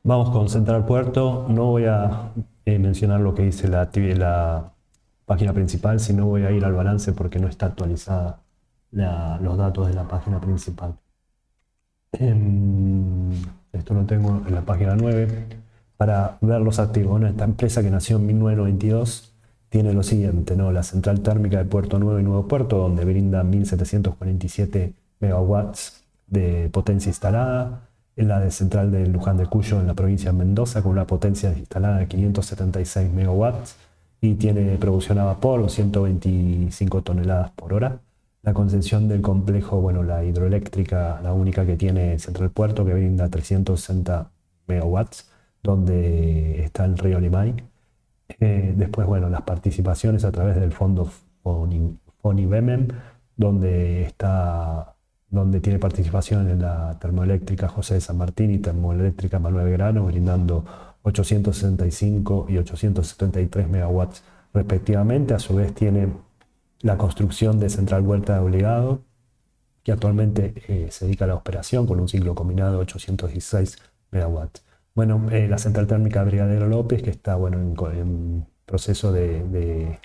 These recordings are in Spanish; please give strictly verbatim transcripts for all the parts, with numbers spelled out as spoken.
Vamos con Central Puerto. No voy a eh, mencionar lo que dice la, activi- la página principal, sino voy a ir al balance porque no está actualizada la- los datos de la página principal. Em, esto lo tengo en la página nueve. Para ver los activos, bueno, esta empresa que nació en mil novecientos noventa y dos tiene lo siguiente, ¿no? La central térmica de Puerto Nuevo y Nuevo Puerto, donde brinda mil setecientos cuarenta y siete megawatts de potencia instalada. En la de central de Luján de Cuyo, en la provincia de Mendoza, con una potencia instalada de quinientos setenta y seis megawatts y tiene producción a vapor, ciento veinticinco toneladas por hora. La concesión del complejo, bueno, la hidroeléctrica, la única que tiene Central Puerto, que brinda trescientos sesenta megawatts, donde está el río Limay. Eh, después, bueno, las participaciones a través del fondo Foni- FONIBEMEM, donde está, donde tiene participación en la termoeléctrica José de San Martín y termoeléctrica Manuel Belgrano, brindando ochocientos sesenta y cinco y ochocientos setenta y tres megawatts respectivamente. A su vez tiene la construcción de Central Huerta de Obligado, que actualmente eh, se dedica a la operación con un ciclo combinado de ochocientos dieciséis megawatts. Bueno, eh, la central térmica Brigadero López, que está bueno, en, en proceso de, de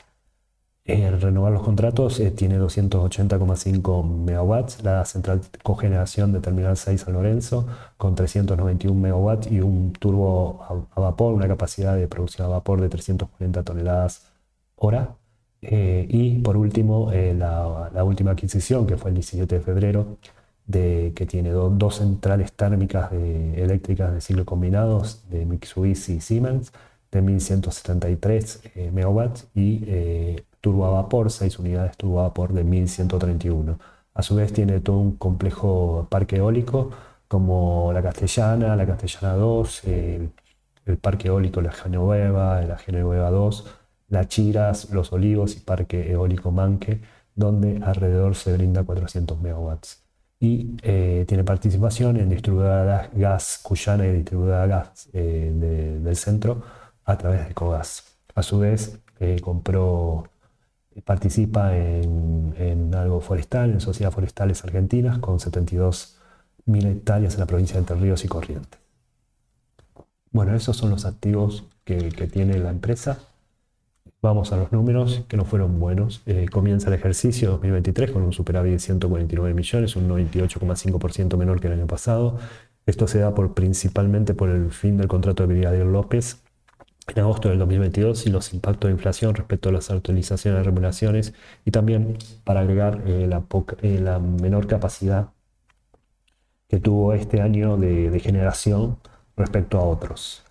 eh, renovar los contratos, eh, tiene doscientos ochenta coma cinco megawatts. La central cogeneración de Terminal seis San Lorenzo, con trescientos noventa y uno megawatts y un turbo a, a vapor, una capacidad de producción a vapor de trescientas cuarenta toneladas hora. Eh, y por último, eh, la, la última adquisición, que fue el diecisiete de febrero, de, que tiene do- dos centrales térmicas de- eléctricas de ciclo combinados de Mitsubishi y Siemens, de mil ciento setenta y tres eh, megawatts y eh, turbo a vapor, seis unidades turbo a vapor de mil ciento treinta y uno. A su vez tiene todo un complejo parque eólico como la Castellana, la Castellana dos, eh, el parque eólico La Genoveva, la Genoveva dos, La Chiras, Los Olivos y Parque Eólico Manque, donde alrededor se brinda cuatrocientos megawatts. Y eh, tiene participación en distribuidora gas Cuyana y distribuidora gas eh, de- del centro a través de Cogas. A su vez, eh, compró, participa en, en algo forestal, en Sociedades Forestales Argentinas, con setenta y dos mil hectáreas en la provincia de Entre Ríos y Corrientes. Bueno, esos son los activos que, que tiene la empresa. Vamos a los números que no fueron buenos. Eh, comienza el ejercicio dos mil veintitrés con un superávit de ciento cuarenta y nueve millones, un noventa y ocho coma cinco por ciento menor que el año pasado. Esto se da por, principalmente por el fin del contrato de Brigadier López en agosto del dos mil veintidós y los impactos de inflación respecto a las actualizaciones de remuneraciones y también para agregar eh, la, poca- eh, la menor capacidad que tuvo este año de, de generación respecto a otros.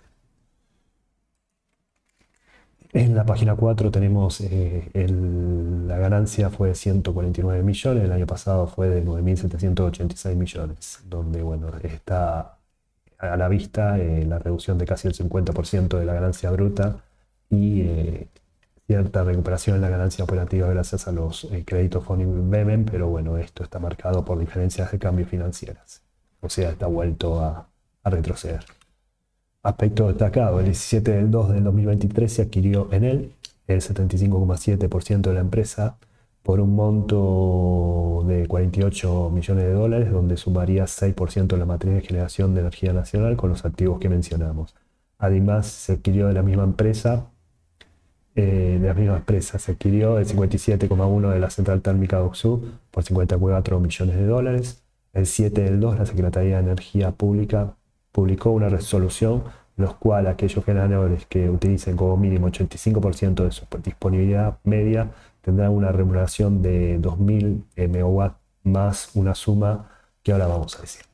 En la página cuatro tenemos eh, el- la ganancia fue de ciento cuarenta y nueve millones, el año pasado fue de nueve mil setecientos ochenta y seis millones, donde bueno, está a la vista eh, la reducción de casi el cincuenta por ciento de la ganancia bruta y eh, cierta recuperación en la ganancia operativa gracias a los eh, créditos Fonibemen, pero bueno, esto está marcado por diferencias de cambio financieras, o sea, está vuelto a a retroceder. Aspecto destacado, el diecisiete del dos del dos mil veintitrés se adquirió en él el setenta y cinco coma siete por ciento de la empresa por un monto de cuarenta y ocho millones de dólares, donde sumaría seis por ciento de la matriz de generación de energía nacional con los activos que mencionamos. Además, se adquirió de la misma empresa, eh, de la misma empresa, se adquirió el cincuenta y siete coma uno de la central térmica de Oxu por cincuenta y cuatro millones de dólares. El siete del dos, la Secretaría de Energía Pública publicó una resolución en la cual aquellos generadores que utilicen como mínimo ochenta y cinco por ciento de su disponibilidad media tendrán una remuneración de dos mil megawatts más una suma que ahora vamos a decir.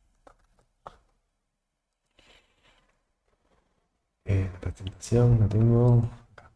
Eh, la presentación la tengo acá.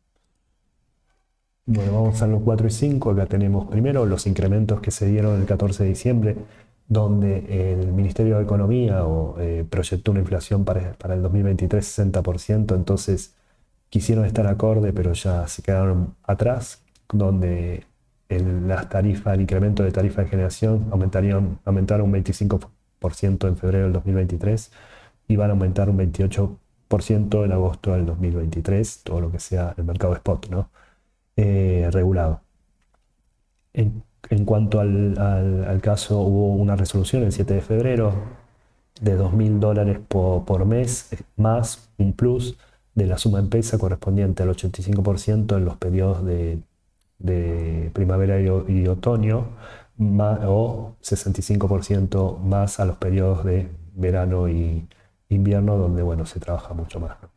Bueno, vamos a los cuatro y cinco. Acá tenemos primero los incrementos que se dieron el catorce de diciembre, donde el Ministerio de Economía o, eh, proyectó una inflación para, para el dos mil veintitrés sesenta por ciento, entonces quisieron estar acorde, pero ya se quedaron atrás, donde el, las tarifas, el incremento de tarifa de generación aumentarían, aumentaron un veinticinco por ciento en febrero del dos mil veintitrés y van a aumentar un veintiocho por ciento en agosto del dos mil veintitrés, todo lo que sea el mercado spot, ¿no? Eh, regulado. En, en cuanto al, al- al caso, hubo una resolución el siete de febrero de dos mil dólares por, por mes, más un plus de la suma en peso correspondiente al ochenta y cinco por ciento en los periodos de, de primavera y, y otoño, más, o sesenta y cinco por ciento más a los periodos de verano y invierno, donde bueno, se trabaja mucho más, ¿no?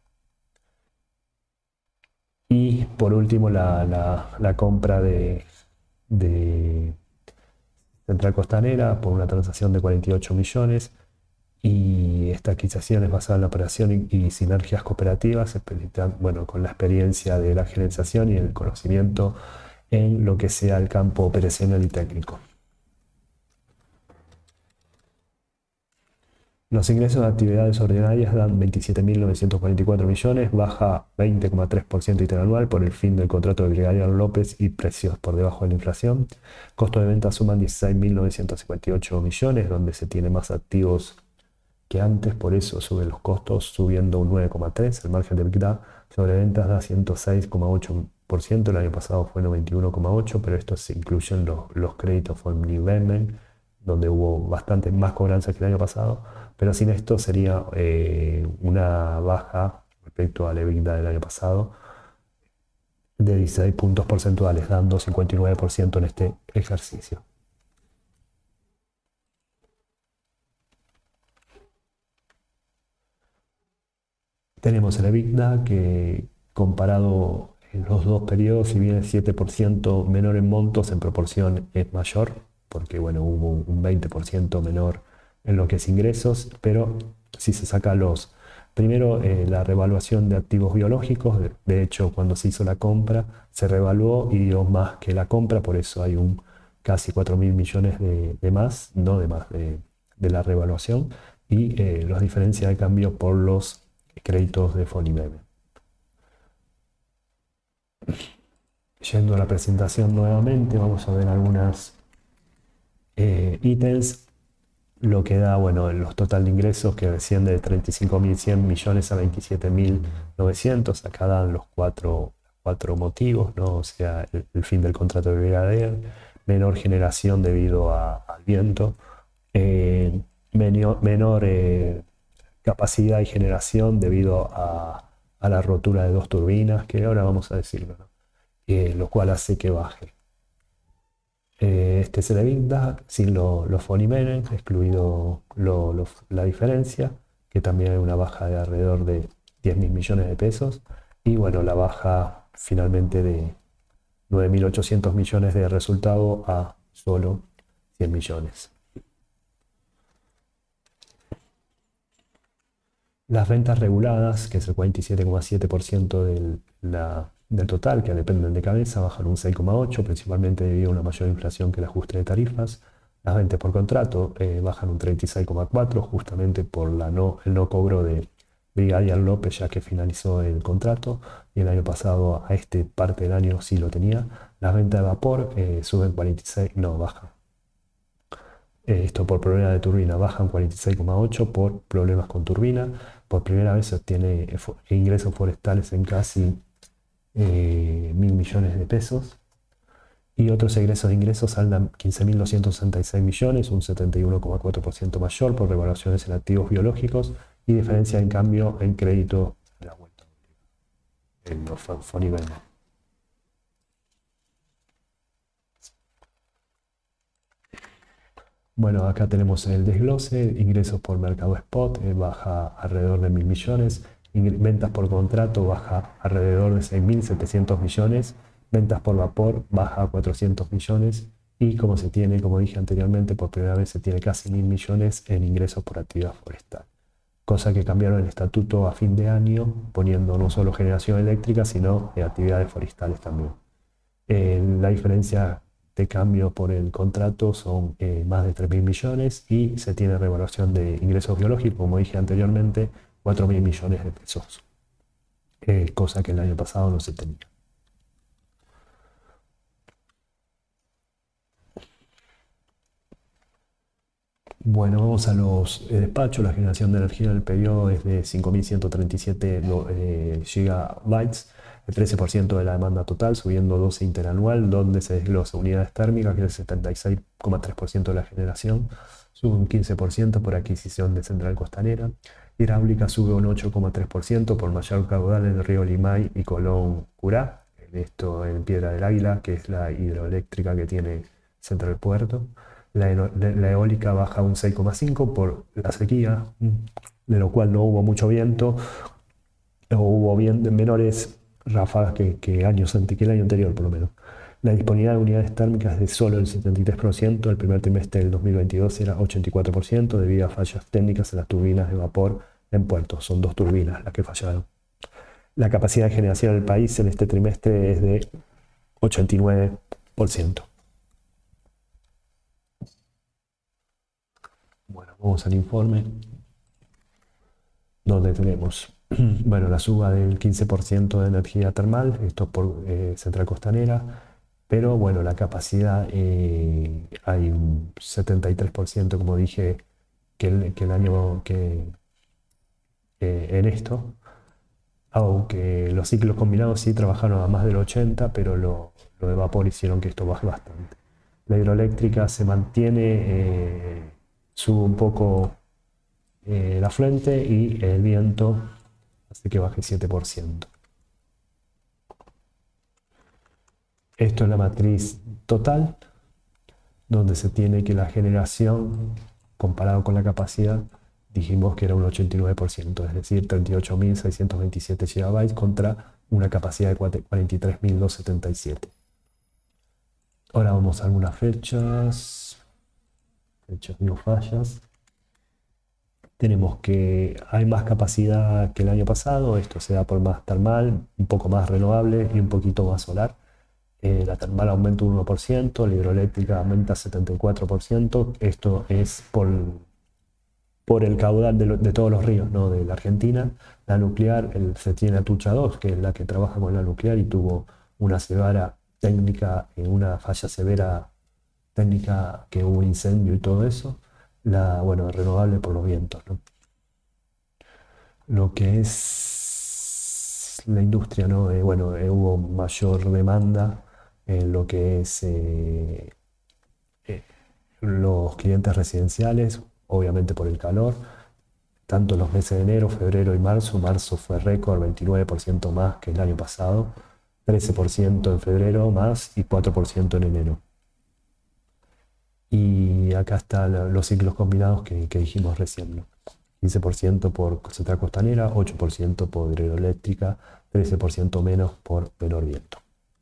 Y por último, la, la, la compra de, de Central Costanera por una transacción de cuarenta y ocho millones. Y esta adquisición es basada en la operación y, y sinergias cooperativas, bueno, con la experiencia de la gerenciación y el conocimiento en lo que sea el campo operacional y técnico. Los ingresos de actividades ordinarias dan veintisiete mil novecientos cuarenta y cuatro millones, baja veinte coma tres por ciento interanual por el fin del contrato de Brigadier López y precios por debajo de la inflación. Costos de venta suman dieciséis mil novecientos cincuenta y ocho millones, donde se tiene más activos que antes, por eso suben los costos, subiendo un nueve coma tres por ciento. El margen de EBITDA sobre ventas da ciento seis coma ocho por ciento, el año pasado fue noventa y uno coma ocho por ciento, pero estos se incluyen los, los créditos Omnivemen, donde hubo bastante más cobranzas que el año pasado, pero sin esto sería eh, una baja respecto al EBITDA del año pasado de dieciséis puntos porcentuales, dando cincuenta y nueve por ciento en este ejercicio. Tenemos el EBITDA que, comparado en los dos periodos, si bien es siete por ciento menor en montos, en proporción es mayor, porque bueno, hubo un veinte por ciento menor en lo que es ingresos, pero si se saca los... Primero, eh, la revaluación de activos biológicos, de, de hecho, cuando se hizo la compra, se revaluó y dio más que la compra, por eso hay un casi cuatro mil millones de, de más, no de más, de, de la revaluación, y eh, las diferencias de cambio por los créditos de Fonimeme. Yendo a la presentación nuevamente, vamos a ver algunos eh, ítems, lo que da, bueno, los total de ingresos que desciende de treinta y cinco mil cien millones a veintisiete mil novecientos. Acá dan los cuatro, cuatro motivos, ¿no? O sea, el, el fin del contrato de Brigadier, menor generación debido a, al viento, eh, menor, menor eh, capacidad y generación debido a, a la rotura de dos turbinas, que ahora vamos a decirlo, ¿no? Eh, lo cual hace que baje. Eh, este es el EBITDA sin los lo Fonimenen, excluido lo, lo, la diferencia, que también hay una baja de alrededor de diez mil millones de pesos. Y bueno, la baja finalmente de nueve mil ochocientos millones de resultado a solo cien millones. Las ventas reguladas, que es el cuarenta y siete coma siete por ciento del, la, del total, que dependen de cabeza, bajan un seis coma ocho por ciento, principalmente debido a una mayor inflación que el ajuste de tarifas. Las ventas por contrato eh, bajan un treinta y seis coma cuatro por ciento, justamente por la no, el no cobro de Brigadier López, ya que finalizó el contrato, y el año pasado, a este parte del año, sí lo tenía. Las ventas de vapor eh, suben cuarenta y seis, no, bajan. Esto por problemas de turbina, bajan cuarenta y seis coma ocho por ciento por problemas con turbina. Por primera vez se obtiene ingresos forestales en casi eh, mil millones de pesos. Y otros egresos de ingresos saldan quince mil doscientos sesenta y seis millones, un setenta y uno coma cuatro por ciento mayor por revaluaciones en activos biológicos y diferencia en cambio en crédito de la vuelta en los Fonimeme. Bueno, acá tenemos el desglose, ingresos por mercado spot, eh, baja alrededor de mil millones, ventas por contrato baja alrededor de seis mil setecientos millones, ventas por vapor baja a cuatrocientos millones y como se tiene, como dije anteriormente, por primera vez se tiene casi mil millones en ingresos por actividad forestal. Cosa que cambiaron el estatuto a fin de año, poniendo no solo generación eléctrica, sino eh, actividades forestales también. Eh, la diferencia de cambio por el contrato son eh, más de tres mil millones y se tiene revaluación de ingresos biológicos, como dije anteriormente, cuatro mil millones de pesos, eh, cosa que el año pasado no se tenía. Bueno, vamos a los eh, despachos. La generación de energía en el periodo es de cinco mil ciento treinta y siete eh, gigabytes, el trece por ciento de la demanda total, subiendo doce interanual, donde se desglosa unidades térmicas, que es el setenta y seis coma tres por ciento de la generación, sube un quince por ciento por adquisición de Central Costanera. Hidráulica sube un ocho coma tres por ciento por mayor caudal en el río Limay y Colón Curá, esto en Piedra del Águila, que es la hidroeléctrica que tiene Central Puerto. La, la eólica baja un seis coma cinco por la sequía, de lo cual no hubo mucho viento, o hubo bien, menores ráfagas que, que, años ante, que el año anterior, por lo menos. La disponibilidad de unidades térmicas es de solo el setenta y tres por ciento, el primer trimestre del dos mil veintidós era ochenta y cuatro por ciento debido a fallas técnicas en las turbinas de vapor en puerto. Son dos turbinas las que fallaron. La capacidad de generación del país en este trimestre es de ochenta y nueve por ciento. Bueno, vamos al informe, donde tenemos, bueno, la suba del quince por ciento de energía termal, esto por eh, Central Costanera, pero bueno, la capacidad, eh, hay un setenta y tres por ciento, como dije, que el, que el año que eh, en esto, aunque los ciclos combinados sí trabajaron a más del ochenta, pero lo, lo de vapor hicieron que esto baje bastante. La hidroeléctrica se mantiene, eh, sube un poco eh, la fuente y el viento hace que baje siete por ciento. Esto es la matriz total, donde se tiene que la generación, comparado con la capacidad, dijimos que era un ochenta y nueve por ciento, es decir, treinta y ocho mil seiscientos veintisiete gigabytes contra una capacidad de cuarenta y tres mil doscientos setenta y siete. Ahora vamos a algunas fechas, fechas no fallas. Tenemos que hay más capacidad que el año pasado, esto se da por más termal, un poco más renovable y un poquito más solar. Eh, la termal aumenta un uno por ciento, la hidroeléctrica aumenta setenta y cuatro por ciento, esto es por, por el caudal de, lo, de todos los ríos, ¿no? De la Argentina. La nuclear, el, se tiene Atucha dos, que es la que trabaja con la nuclear y tuvo una severa técnica, eh, una falla severa técnica, que hubo incendio y todo eso. La, bueno, renovable por los vientos, ¿no? Lo que es la industria, ¿no? Eh, bueno, eh, hubo mayor demanda en lo que es eh, eh, los clientes residenciales, obviamente por el calor, tanto en los meses de enero, febrero y marzo. Marzo fue récord, veintinueve por ciento más que el año pasado, trece por ciento en febrero más y cuatro por ciento en enero. Y acá están los ciclos combinados que, que dijimos recién, ¿no? quince por ciento por Central Costanera, ocho por ciento por hidroeléctrica, trece por ciento menos por menor viento.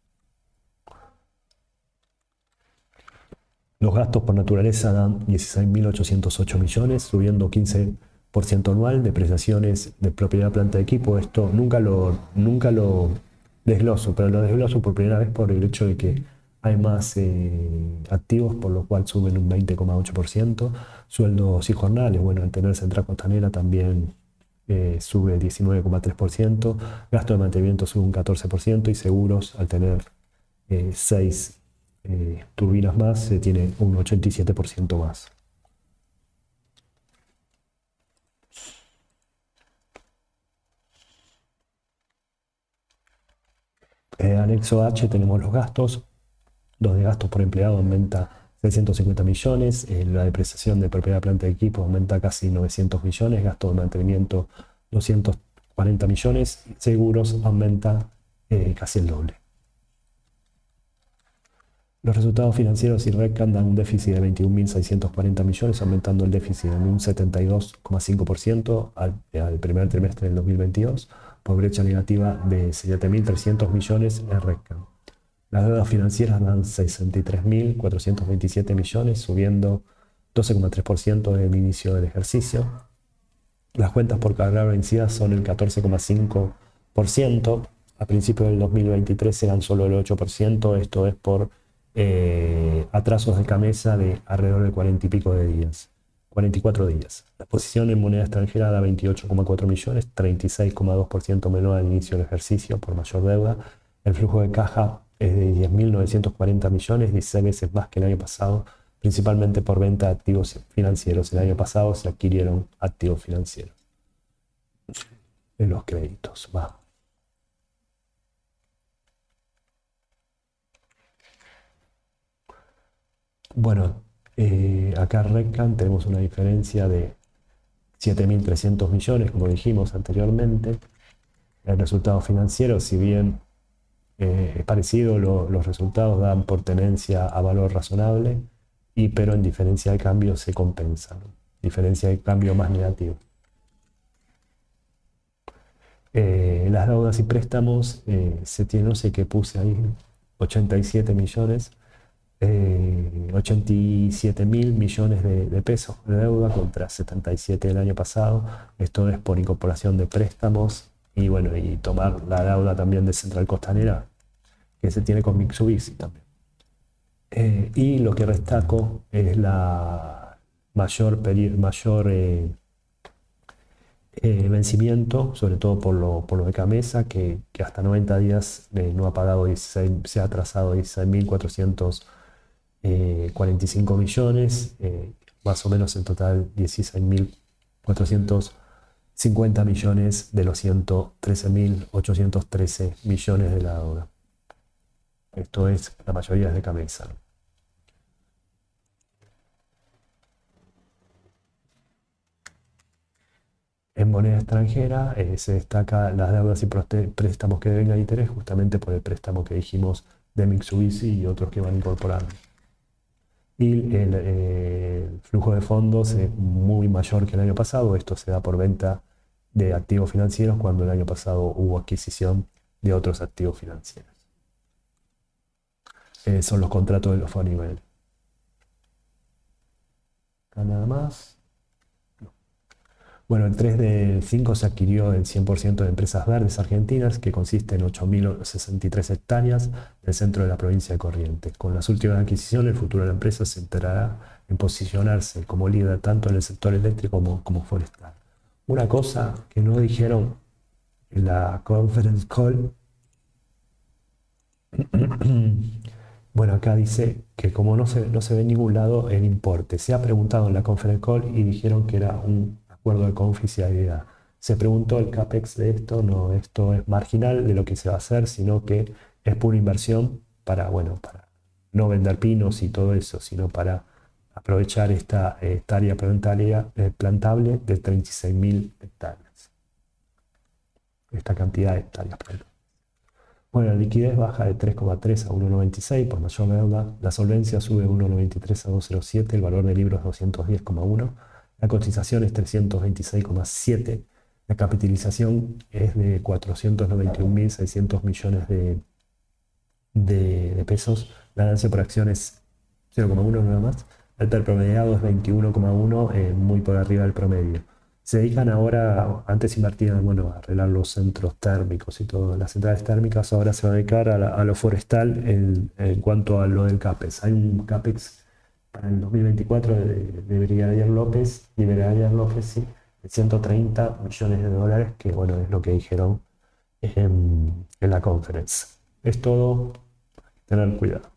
Los gastos por naturaleza dan dieciséis mil ochocientos ocho millones, subiendo quince por ciento anual. Depreciaciones de propiedad, planta de equipo, esto nunca lo, nunca lo desgloso, pero lo desgloso por primera vez por el hecho de que hay más eh, activos, por lo cual suben un veinte coma ocho por ciento. Sueldos y jornales, bueno, al tener Central Costanera también eh, sube diecinueve coma tres por ciento. Gasto de mantenimiento sube un catorce por ciento y seguros, al tener eh, seis eh, turbinas más, se tiene un ochenta y siete por ciento más. Eh, anexo H tenemos los gastos. Los de gastos por empleado aumenta seiscientos cincuenta millones, eh, la depreciación de propiedad, planta de equipo aumenta casi novecientos millones, gasto de mantenimiento doscientos cuarenta millones, seguros aumenta eh, casi el doble. Los resultados financieros y R E C dan un déficit de veintiún mil seiscientos cuarenta millones, aumentando el déficit en un setenta y dos coma cinco por ciento al, al primer trimestre del dos mil veintidós, por brecha negativa de siete mil trescientos millones en R E C. Las deudas financieras dan sesenta y tres mil cuatrocientos veintisiete millones, subiendo doce coma tres por ciento desde el inicio del ejercicio. Las cuentas por cargar vencidas son el catorce coma cinco por ciento. A principios del dos mil veintitrés eran solo el ocho por ciento. Esto es por eh, atrasos de CAMESA de alrededor de cuarenta y pico de días. cuarenta y cuatro días. La exposición en moneda extranjera da veintiocho coma cuatro millones, treinta y seis coma dos por ciento menor al inicio del ejercicio por mayor deuda. El flujo de caja es de diez mil novecientos cuarenta millones, dieciséis veces más que el año pasado, principalmente por venta de activos financieros. El año pasado se adquirieron activos financieros en los créditos. Va. Bueno, Eh, acá Reccan tenemos una diferencia de siete mil trescientos millones, como dijimos anteriormente. El resultado financiero, si bien eh, es parecido, lo, los resultados dan por tenencia a valor razonable, y, pero en diferencia de cambio se compensan. Diferencia de cambio más negativa. Eh, las deudas y préstamos, eh, se tiene, no sé qué puse ahí, ochenta y siete millones, eh, ochenta y siete mil millones de, de pesos de deuda contra setenta y siete del año pasado. Esto es por incorporación de préstamos y bueno, y tomar la deuda también de Central Costanera, que se tiene con Mitsubishi también. Eh, y lo que destaco es la mayor, mayor eh, eh, vencimiento, sobre todo por lo, por lo de Camesa, que, que hasta noventa días eh, no ha pagado dieciséis, se ha atrasado dieciséis mil cuatrocientos cuarenta y cinco millones, eh, más o menos en total dieciséis mil cuatrocientos cincuenta millones de los ciento trece mil ochocientos trece millones de la deuda. Esto es, la mayoría es de Camesa, ¿no? En moneda extranjera eh, se destaca las deudas y préstamos que deben interés, justamente por el préstamo que dijimos de Mitsubishi y otros que van incorporando. Y el, eh, el flujo de fondos es muy mayor que el año pasado. Esto se da por venta de activos financieros cuando el año pasado hubo adquisición de otros activos financieros. Eh, son los contratos de los Fonivel. Acá nada más. Bueno, el tres del cinco se adquirió el cien por ciento de Empresas Verdes Argentinas, que consiste en ocho mil sesenta y tres hectáreas del centro de la provincia de Corrientes. Con las últimas adquisiciones, el futuro de la empresa se centrará en posicionarse como líder tanto en el sector eléctrico como, como forestal. Una cosa que no dijeron en la conference call, bueno, acá dice que como no se, no se ve en ningún lado el importe, se ha preguntado en la conference call y dijeron que era un acuerdo de confidencialidad. Se preguntó el CAPEX de esto, no, esto es marginal de lo que se va a hacer, sino que es pura inversión para, bueno, para no vender pinos y todo eso, sino para aprovechar esta, esta área plantaria, eh, plantable de treinta y seis mil hectáreas. Esta cantidad de hectáreas plantables. Bueno, la liquidez baja de tres coma tres a uno coma noventa y seis por mayor deuda. La solvencia sube de uno coma noventa y tres a dos coma cero siete. El valor de libros doscientos diez coma uno. La cotización es trescientos veintiséis coma siete. La capitalización es de cuatrocientos noventa y un mil seiscientos millones de, de, de pesos. La ganancia por acción es cero coma uno nada más. El PER promediado es veintiuno coma uno, eh, muy por arriba del promedio. Se dedican ahora, antes invertían, bueno, a arreglar los centros térmicos y todo, las centrales térmicas, ahora se va a dedicar a, la, a lo forestal en, en cuanto a lo del CAPEX. Hay un CAPEX para el dos mil veinticuatro de, de Brigadier López, y Brigadier López, sí, de ciento treinta millones de dólares, que bueno, es lo que dijeron en, en la conference. Es todo, tener cuidado.